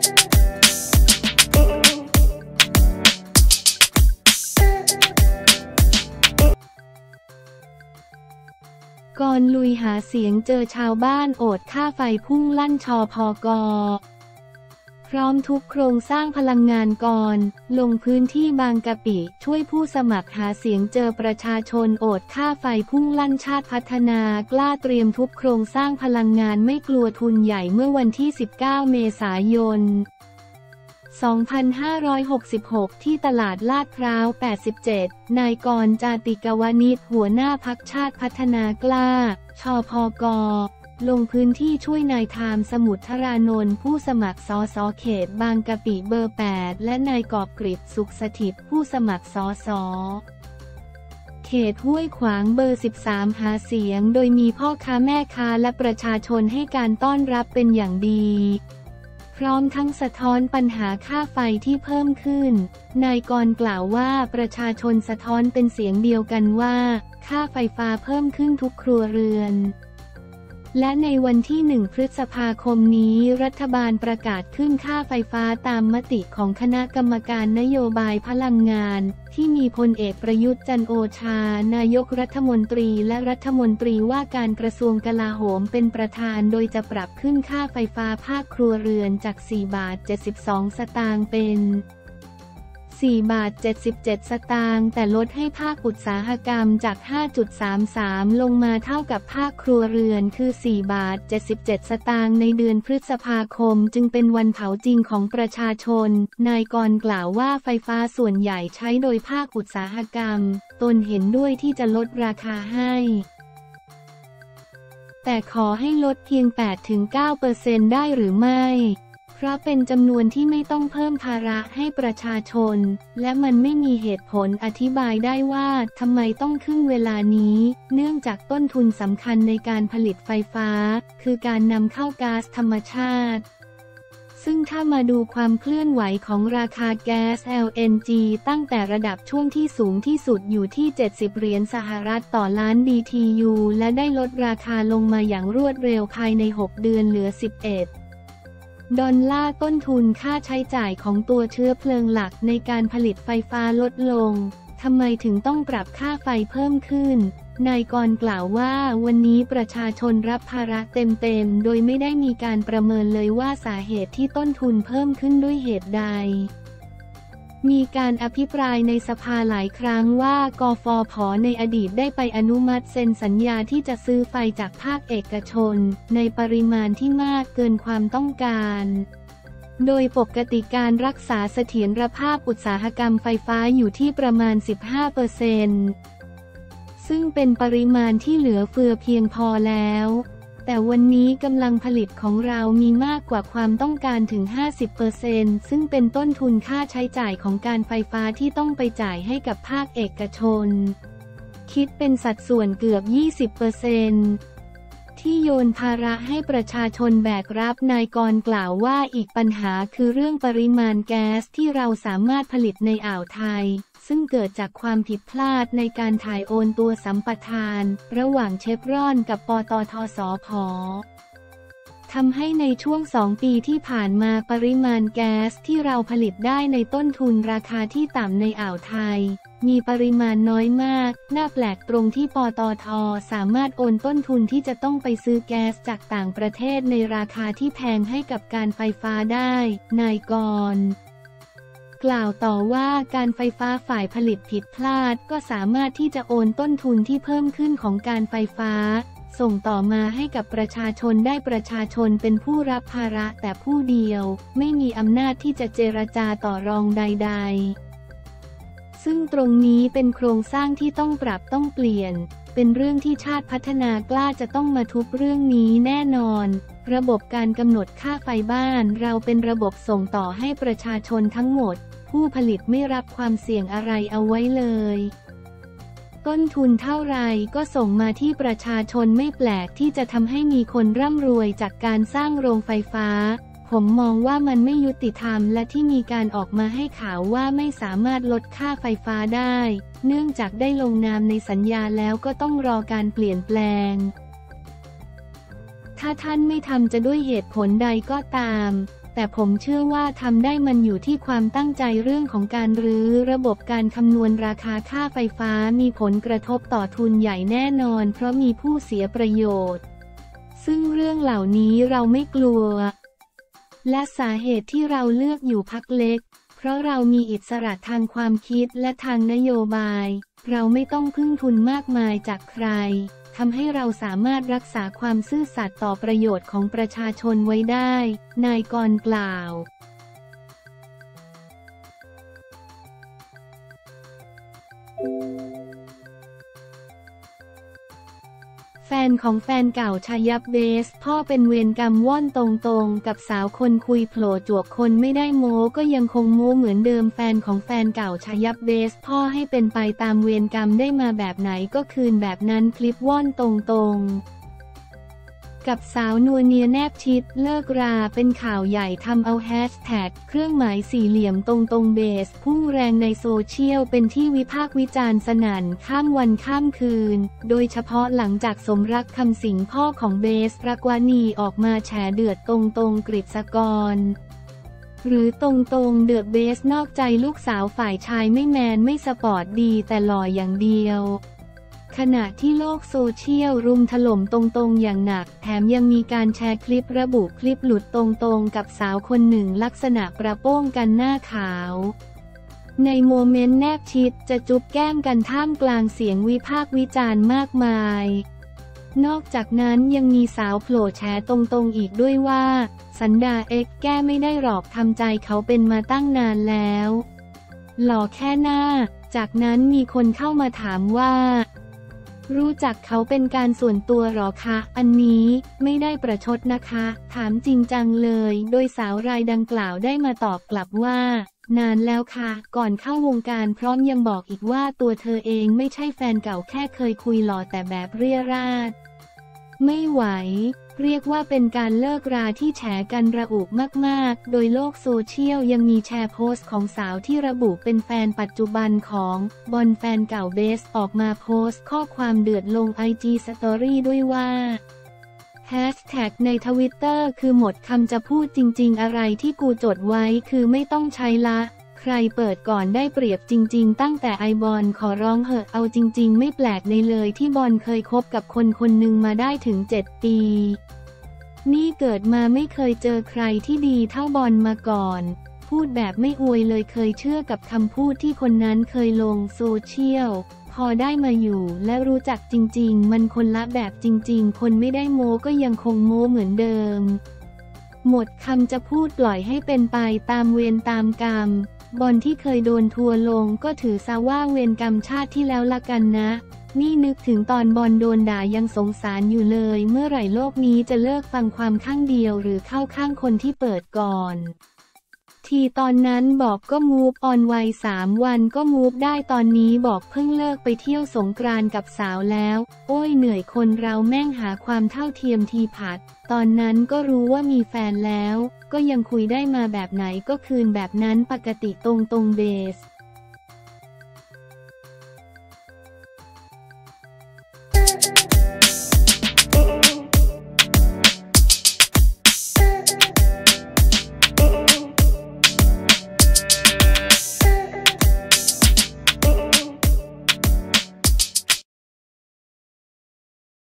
ก่อนลุยหาเสียงเจอชาวบ้านโอดค่าไฟพุ่งลั่นชพก.พร้อมทุบโครงสร้างพลังงานก่อนลงพื้นที่บางกะปิช่วยผู้สมัครหาเสียงเจอประชาชนโอดค่าไฟพุ่งลั่นชาติพัฒนากล้าเตรียมทุบโครงสร้างพลังงานไม่กลัวทุนใหญ่เมื่อวันที่ 19 เมษายน 2566 ที่ตลาดลาดพร้าว 87 นายกรณ์ จาติกวณิชหัวหน้าพรรคชาติพัฒนากล้า ชพก.ลงพื้นที่ช่วยนายไทม์สมุทรธรานนท์ผู้สมัครสสเขตบางกะปิเบอร์ 8 และนายกอบกฤษสุขสถิตผู้สมัครสสเขตห้วยขวางเบอร์ 13 หาเสียงโดยมีพ่อค้าแม่ค้าและประชาชนให้การต้อนรับเป็นอย่างดีพร้อมทั้งสะท้อนปัญหาค่าไฟที่เพิ่มขึ้นนายกรณ์กล่าวว่าประชาชนสะท้อนเป็นเสียงเดียวกันว่าค่าไฟฟ้าเพิ่มขึ้นทุกครัวเรือนและในวันที่ 1 พฤษภาคมนี้รัฐบาลประกาศขึ้นค่าไฟฟ้าตามมติของคณะกรรมการนโยบายพลังงานที่มีพลเอกประยุทธ์จันทร์โอชานายกรัฐมนตรีและรัฐมนตรีว่าการกระทรวงกลาโหมเป็นประธานโดยจะปรับขึ้นค่าไฟฟ้าภาคครัวเรือนจาก4 บาท 72 สตางค์เป็น4 บาท 77 สตางค์แต่ลดให้ภาคอุตสาหกรรมจาก 5.33 ลงมาเท่ากับภาคครัวเรือนคือ4 บาท 77 สตางค์ในเดือนพฤษภาคมจึงเป็นวันเผาจริงของประชาชนนายกรณ์กล่าวว่าไฟฟ้าส่วนใหญ่ใช้โดยภาคอุตสาหกรรมตนเห็นด้วยที่จะลดราคาให้แต่ขอให้ลดเพียง 8-9% ได้หรือไม่เพราะเป็นจำนวนที่ไม่ต้องเพิ่มภาระให้ประชาชนและมันไม่มีเหตุผลอธิบายได้ว่าทำไมต้องขึ้นเวลานี้เนื่องจากต้นทุนสำคัญในการผลิตไฟฟ้าคือการนำเข้าก๊าซธรรมชาติซึ่งถ้ามาดูความเคลื่อนไหวของราคาแก๊ส LNG ตั้งแต่ระดับช่วงที่สูงที่สุดอยู่ที่$70ต่อล้าน BTU และได้ลดราคาลงมาอย่างรวดเร็วภายใน6 เดือนเหลือ$11ต้นทุนค่าใช้จ่ายของตัวเชื้อเพลิงหลักในการผลิตไฟฟ้าลดลงทำไมถึงต้องปรับค่าไฟเพิ่มขึ้นนายกรณ์กล่าวว่าวันนี้ประชาชนรับภาระเต็มๆโดยไม่ได้มีการประเมินเลยว่าสาเหตุที่ต้นทุนเพิ่มขึ้นด้วยเหตุใดมีการอภิปรายในสภาหลายครั้งว่ากฟผ.ในอดีตได้ไปอนุมัติเซ็นสัญญาที่จะซื้อไฟจากภาคเอกชนในปริมาณที่มากเกินความต้องการโดยปกติการรักษาเสถียรภาพอุตสาหกรรมไฟฟ้าอยู่ที่ประมาณ 15% ซึ่งเป็นปริมาณที่เหลือเฟือเพียงพอแล้วแต่วันนี้กำลังผลิตของเรามีมากกว่าความต้องการถึง 50% ซึ่งเป็นต้นทุนค่าใช้จ่ายของการไฟฟ้าที่ต้องไปจ่ายให้กับภาคเอกชนคิดเป็นสัดส่วนเกือบ 20%ที่โยนภาระให้ประชาชนแบกรับนายกรณ์กล่าวว่าอีกปัญหาคือเรื่องปริมาณแก๊สที่เราสามารถผลิตในอ่าวไทยซึ่งเกิดจากความผิดพลาดในการถ่ายโอนตัวสัมปทานระหว่างเชฟรอนกับปตท.สผ.ทำให้ในช่วง2 ปีที่ผ่านมาปริมาณแก๊สที่เราผลิตได้ในต้นทุนราคาที่ต่ำในอ่าวไทยมีปริมาณน้อยมากน่าแปลกตรงที่ปตท.สามารถโอนต้นทุนที่จะต้องไปซื้อแก๊สจากต่างประเทศในราคาที่แพงให้กับการไฟฟ้าได้นายกรณ์กล่าวต่อว่าการไฟฟ้าฝ่ายผลิตผิดพลาดก็สามารถที่จะโอนต้นทุนที่เพิ่มขึ้นของการไฟฟ้าส่งต่อมาให้กับประชาชนได้ประชาชนเป็นผู้รับภาระแต่ผู้เดียวไม่มีอำนาจที่จะเจรจาต่อรองใดๆซึ่งตรงนี้เป็นโครงสร้างที่ต้องปรับต้องเปลี่ยนเป็นเรื่องที่ชาติพัฒนากล้าจะต้องมาทุบเรื่องนี้แน่นอนระบบการกำหนดค่าไฟบ้านเราเป็นระบบส่งต่อให้ประชาชนทั้งหมดผู้ผลิตไม่รับความเสี่ยงอะไรเอาไว้เลยต้นทุนเท่าไรก็ส่งมาที่ประชาชนไม่แปลกที่จะทำให้มีคนร่ำรวยจากการสร้างโรงไฟฟ้าผมมองว่ามันไม่ยุติธรรมและที่มีการออกมาให้ข่าวว่าไม่สามารถลดค่าไฟฟ้าได้เนื่องจากได้ลงนามในสัญญาแล้วก็ต้องรอการเปลี่ยนแปลงถ้าท่านไม่ทำจะด้วยเหตุผลใดก็ตามแต่ผมเชื่อว่าทำได้มันอยู่ที่ความตั้งใจเรื่องของการรื้อระบบการคำนวณราคาค่าไฟฟ้ามีผลกระทบต่อทุนใหญ่แน่นอนเพราะมีผู้เสียประโยชน์ซึ่งเรื่องเหล่านี้เราไม่กลัวและสาเหตุที่เราเลือกอยู่พรรคเล็กเพราะเรามีอิสระทางความคิดและทางนโยบายเราไม่ต้องพึ่งทุนมากมายจากใครทำให้เราสามารถรักษาความซื่อสัตย์ต่อประโยชน์ของประชาชนไว้ได้นายกรกล่าวแฟนของแฟนเก่าชายับเบสพ่อเป็นเวรกรรมว่อนตรงๆกับสาวคนคุยโผล่จวกคนไม่ได้โม้ก็ยังคงโม้เหมือนเดิมแฟนของแฟนเก่าชายับเบสพ่อให้เป็นไปตามเวรกรรมได้มาแบบไหนก็คืนแบบนั้นคลิปว่อนตรงๆกับสาวนัวเนียแนบชิดเลิกราเป็นข่าวใหญ่ทำเอาแฮชแท็กเครื่องหมายสี่เหลี่ยมตรงเบสพุ่งแรงในโซเชียลเป็นที่วิพากษ์วิจารณ์สนั่นข้ามวันข้ามคืนโดยเฉพาะหลังจากสมรักคำสิงพ่อของเบสรักวานีออกมาแฉเดือดตรงกฤษกรหรือตรงเดือดเบสนอกใจลูกสาวฝ่ายชายไม่แมนไม่สปอร์ตดีแต่หล่ออย่างเดียวขณะที่โลกโซเชียลรุมถล่มตรงอย่างหนักแถมยังมีการแชร์คลิประบุคลิปหลุดตรงกับสาวคนหนึ่งลักษณะประโป้งกันหน้าขาวในโมเมนต์แนบชิดจะจุ๊บแก้มกันท่ามกลางเสียงวิพากษ์วิจารณ์มากมายนอกจากนั้นยังมีสาวโผล่แฉตรงอีกด้วยว่าสันดาแก้ไม่ได้หรอกทำใจเขาเป็นมาตั้งนานแล้วหล่อแค่หน้าจากนั้นมีคนเข้ามาถามว่ารู้จักเขาเป็นการส่วนตัวหรอคะอันนี้ไม่ได้ประชดนะคะถามจริงจังเลยโดยสาวรายดังกล่าวได้มาตอบกลับว่านานแล้วค่ะก่อนเข้าวงการพร้อมยังบอกอีกว่าตัวเธอเองไม่ใช่แฟนเก่าแค่เคยคุยหล่อแต่แบบเรี่ยราดไม่ไหวเรียกว่าเป็นการเลิกราที่แฉกันระอุมากๆโดยโลกโซเชียลยังมีแชร์โพสต์ของสาวที่ระบุเป็นแฟนปัจจุบันของบอนแฟนเก่าเบสออกมาโพสต์ข้อความเดือดลง IG Story ด้วยว่าแฮชแท็กในทวิตเตอร์คือหมดคำจะพูดจริงๆอะไรที่กูจดไว้คือไม่ต้องใช้ละใครเปิดก่อนได้เปรียบจริงๆตั้งแต่ไอบอลขอร้องเหอะเอาจริงๆไม่แปลกในเลยที่บอลเคยคบกับคนหนึ่งมาได้ถึง7 ปีนี่เกิดมาไม่เคยเจอใครที่ดีเท่าบอลมาก่อนพูดแบบไม่อวยเลยเคยเชื่อกับคำพูดที่คนนั้นเคยลงโซเชียลพอได้มาอยู่และรู้จักจริงๆมันคนละแบบจริงๆคนไม่ได้โม้ก็ยังคงโม้เหมือนเดิมหมดคำจะพูดปล่อยให้เป็นไปตามเวรตามกรรมบอลที่เคยโดนทัวร์ลงก็ถือซะว่าเวรกรรมชาติที่แล้วละกันนะนี่นึกถึงตอนบอลโดนด่ายังสงสารอยู่เลยเมื่อไหร่โลกนี้จะเลิกฟังความข้างเดียวหรือเข้าข้างคนที่เปิดก่อนทีตอนนั้นบอกก็มูฟออนไว3 วันก็มูฟได้ตอนนี้บอกเพิ่งเลิกไปเที่ยวสงกรานต์กับสาวแล้วโอ้ยเหนื่อยคนเราแม่งหาความเท่าเทียมทีผัดตอนนั้นก็รู้ว่ามีแฟนแล้วก็ยังคุยได้มาแบบไหนก็คืนแบบนั้นปกติตรงเบส